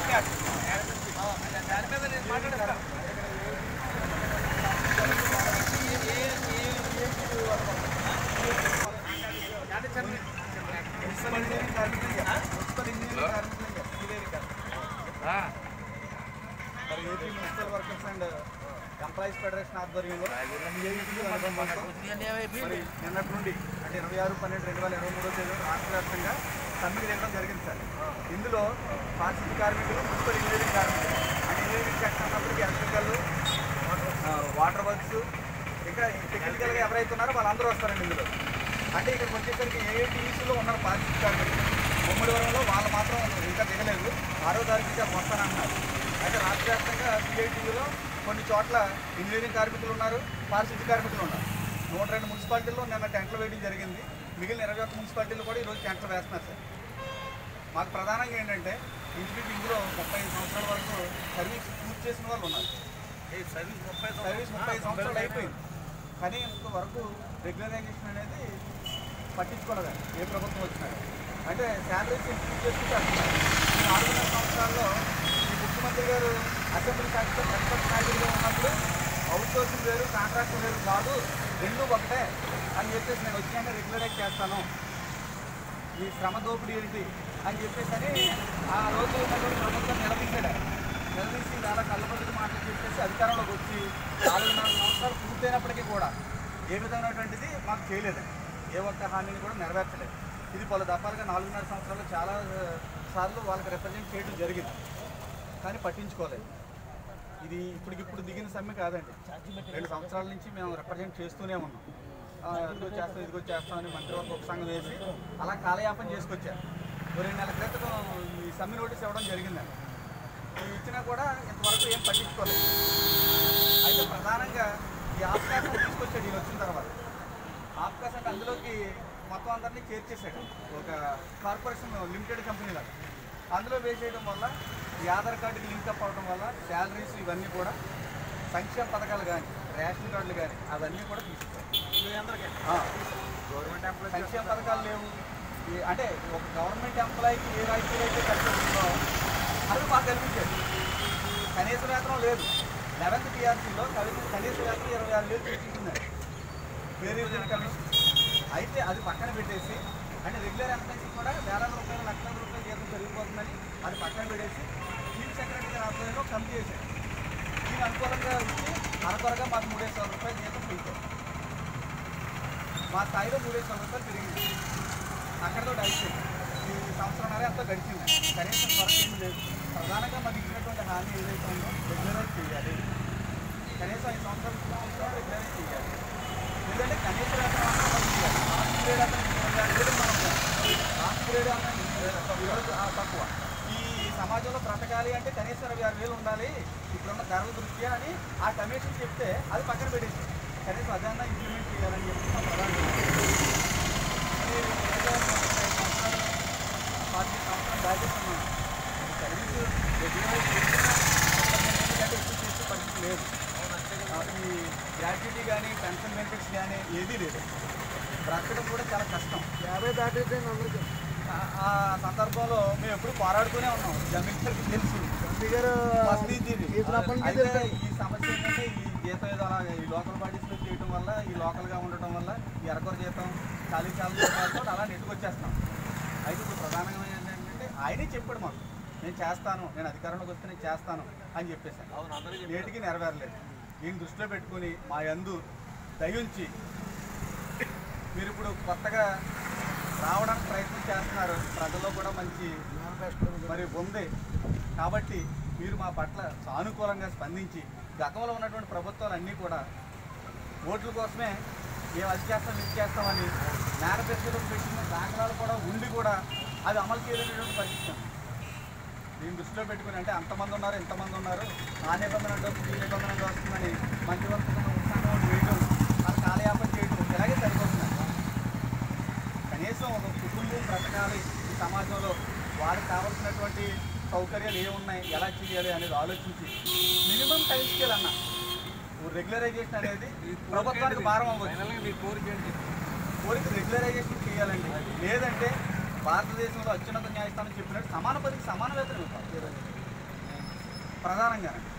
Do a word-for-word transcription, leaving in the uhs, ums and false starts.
AP municipal workers and employees federation ఆధ్వర్యంలో నిన్నటి నుండి అంటే ఇరవై ఆరు పన్నెండు రెండు వేల ఇరవై మూడో తేదీ రాష్ట్ర వ్యాప్తంగా సమ్మె చేయడం జరిగింది సార్. ఇందులో పారిశుద్ధ్య కార్మికులు, మున్సిపల్ ఇంజనీరింగ్ కార్మికులు అంటే ఇంజనీరింగ్ సెక్షన్ అన్నప్పటికీ ఎలక్ట్రికల్, వాటర్ వర్క్స్ ఇంకా టెక్నికల్గా ఎవరైతే ఉన్నారో వాళ్ళందరూ వస్తారండి ఇందులో. అంటే ఇక్కడికి వచ్చేసరికి ఏఐటీసీలో ఉన్నారు పారిశుద్ధ్య కార్మికులు. ముమ్మడివరంలో వాళ్ళు మాత్రం ఇంకా దిగలేదు, ఆరో తారీఖు వస్తానంటున్నారు. అయితే రాష్ట్ర వ్యాప్తంగా సిఐటీలో కొన్ని చోట్ల ఇంజనీరింగ్ కార్మికులు ఉన్నారు, పారిశుద్ధ్య కార్మికులు ఉన్నారు. నూట రెండు మున్సిపాలిటీల్లో నిన్న టెంట్లు వేయడం జరిగింది. మిగిలిన ఇరవై ఒక్క మున్సిపాలిటీలు కూడా ఈరోజు టెంట్లు వేస్తున్నారు సార్. మాకు ప్రధానంగా ఏంటంటే ఇంటికి ఇందులో ముప్పై ఐదు సంవత్సరాల వరకు సర్వీస్ పూర్తి చేసిన వాళ్ళు ఉన్నారు. సర్వీస్ ముప్పై సర్వీస్ ముప్పై ఐదు సంవత్సరాలు అయిపోయింది, కానీ ఇంతవరకు రెగ్యులరైజేషన్ అనేది పట్టించుకోలేదు ఏ ప్రభుత్వం వచ్చినా. అంటే శాలరీస్ ఇంప్రూవ్ చేసుకుంటారు. ఈ నాలుగున్నర సంవత్సరాల్లో ఈ ముఖ్యమంత్రి గారు అసెంబ్లీ సాక్షి ఎక్స్పర్ట్ నాయకుడిగా ఉన్నప్పుడు అవుట్ సోర్సింగ్ వేరు, కాంట్రాక్ట్ వేరు కాదు, రెండు ఒకటే అని చెప్పేసి నేను వచ్చాక రెగ్యులరైజ్ చేస్తాను, ఈ శ్రమ దోపిడీ ఏంటి అని చెప్పేసి అని ఆ రోజు ఉన్నటువంటి ప్రభుత్వం నిలదీశాడు. నిలదీసి చాలా కళ్ళబొద్దు మాటలు చెప్పేసి అధికారంలోకి వచ్చి నాలుగున్నర సంవత్సరాలు పూర్తయినప్పటికీ కూడా ఏ విధమైనటువంటిది మాకు చేయలేదండి. ఏ ఒక్క హామీని కూడా నెరవేర్చలేదు. ఇది పలు దఫాలుగా నాలుగున్నర సంవత్సరాలు చాలా సార్లు వాళ్ళకి రిప్రజెంట్ చేయడం జరిగింది, కానీ పట్టించుకోలేదు. ఇది ఇప్పటికిప్పుడు దిగిన సమ్మె కాదండి, రెండు సంవత్సరాల నుంచి మేము రిప్రజెంట్ చేస్తూనే ఉన్నాం. ఇదిగో చేస్తాం ఇదిగో చేస్తామని మంత్రివర్గ ఉపసంఘం వేసి అలా కాలయాపన చేసుకొచ్చారు. రెండు నెలల క్రితం ఈ సమ్మె నోటీస్ ఇవ్వడం జరిగిందండి. ఇవి ఇచ్చినా కూడా ఇంతవరకు ఏం పట్టించుకోలేదు. అయితే ప్రధానంగా ఈ ఆప్కాసం తీసుకొచ్చాడు ఈయన వచ్చిన తర్వాత. ఆప్కాస్ అంటే అందులోకి మొత్తం అందరినీ చేర్చేసాడు, ఒక కార్పొరేషన్ లిమిటెడ్ కంపెనీ లాగా. అందులో వేసేయడం వల్ల ఈ ఆధార్ కార్డుకి లింక్అప్ అవడం వల్ల శాలరీస్ ఇవన్నీ కూడా సంక్షేమ పథకాలు కానీ రేషన్ కార్డులు కానీ అవన్నీ కూడా తీసుకొచ్చారు. గవర్నమెంట్ ఎంప్లాయీ సంక్షేమ పథకాలు లేవు. అంటే ఒక గవర్నమెంట్ ఎంప్లాయీకి ఏ రాయితీలు అయితే కల్పిస్తుందో అవి మాకు కల్పించారు. కనీస వేతనం లేదు. లెవెన్త్ టీఆర్సీలో కనీస వేతనం ఇరవై ఆరు వేలు తెచ్చిందండి వేరే కమిషన్. అయితే అది పక్కన పెట్టేసి అంటే రెగ్యులర్ ఎంప్లాయీస్ కూడా వేలాది రూపాయలు లక్షల రూపాయలు జీతం పెరిగిపోతుందని అది పక్కన పెట్టేసి చీఫ్ సెక్రటరీ గారి ఆధ్వర్యంలో కమిటీ చేశారు. దీని అనుకూలంగా వచ్చి అరకొరగా మాకు మూడేసి వందల రూపాయలు జీతం పెరిగారు. మా స్థాయిలో మూడేసి వందల రూపాయలు పెరిగింది. అక్కడితో అయిపోయింది. ఈ సంవత్సరంన్నర అంతా గడిచింది, కనీసం త్వరగా ఏమి లేదు. ప్రధానంగా మాకు ఇచ్చినటువంటి హామీ ఏదైతే ఉందో రెగ్యులరైజ్ చేయాలి, కనీసం ఐదు సంవత్సరాల రెగ్యులరైజ్ చేయాలి. ఎందుకంటే కనీస వేతనం రాష్ట్ర గ్రేడ్ అన్న రాష్ట్ర గ్రేడ్ అన్న తక్కువ. ఈ సమాజంలో బ్రతకాలి అంటే కనీసం ఇరవై ఆరు వేలు ఉండాలి ఇప్పుడున్న ధరల దృష్ట్యా అని ఆ కమిషన్ చెప్తే అది పక్కన పెట్టేసి కనీసం అదన్నా ఇంప్లిమెంట్ చేయాలని చెప్పి మా ప్రధాన పార్టీ సంవత్సరం దాటిస్తున్నాం. సర్వీసు రెగ్యులరైజ్ చేస్తే ఎక్కువ చేసే పరిస్థితి లేదు. ఈ గ్రాట్యుటీ కానీ పెన్షన్ బెనిఫిట్స్ కానీ ఏదీ లేదు. బ్రతకడం కూడా చాలా కష్టం. యాభై దాటితే అందరికీ ఆ సందర్భంలో మేము ఎప్పుడు పోరాడుతూనే ఉన్నాం. జమీందార్కి తెలుసు అయితే ఈ సమస్య ఏంటంటే ఈ జీతం ఏదో అలా ఈ లోకల్ బాడీస్లో చేయడం వల్ల, ఈ లోకల్గా ఉండటం వల్ల ఈ అరకొర జీతం ఖాళీ చాలా జీతాలతో అలా నెట్టుకొచ్చేస్తాం. అయితే ఇప్పుడు ప్రధానంగా ఏంటంటే ఆయనే చెప్పాడు మాకు, నేను చేస్తాను, నేను అధికారంలోకి వస్తే నేను చేస్తాను అని చెప్పేసాను. అవును, నేటికి నెరవేరలేదు. దీన్ని దృష్టిలో పెట్టుకుని మా యందు దయించి మీరు ఇప్పుడు కొత్తగా రావడానికి ప్రయత్నం చేస్తున్నారు. ప్రజల్లో కూడా మంచి మరి ఉంది కాబట్టి మీరు మా పట్ల సానుకూలంగా స్పందించి గతంలో ఉన్నటువంటి ప్రభుత్వాలన్నీ కూడా ఓట్ల కోసమే మేము అది చేస్తాం ఇది చేస్తామని మేనిఫెస్టోలో పెట్టిన దాఖలాలు కూడా ఉండి కూడా అది అమలు చేయలేనటువంటి పరిస్థితి. దీన్ని దృష్టిలో పెట్టుకుని అంటే అంతమంది ఉన్నారు ఇంతమంది ఉన్నారు ఆ నిబంధన వస్తుంది ఈ నిబంధన వస్తుందని మంత్రివర్గం ఉత్సాహం వేయడం, అది కాలయాపన చేయడం ఇలాగే సరిపోతుంది. కనీసం ఒక కుటుంబం బ్రతకాలి ఈ సమాజంలో, వారికి కావాల్సినటువంటి సౌకర్యాలు ఏమున్నాయి, ఎలా చేయాలి అనేది ఆలోచించి మినిమం టైం స్కేల్ అన్న రెగ్యులరైజేషన్ అనేది ప్రభుత్వానికి భారం అవ్వచ్చు. మీ కోరిక ఏంటి? కోరిక రెగ్యులరైజేషన్ చేయాలండి. లేదంటే భారతదేశంలో అత్యున్నత న్యాయస్థానం చెప్పినట్టు సమాన పదికి సమాన వేతనం ఇవ్వాలి. ప్రధానంగా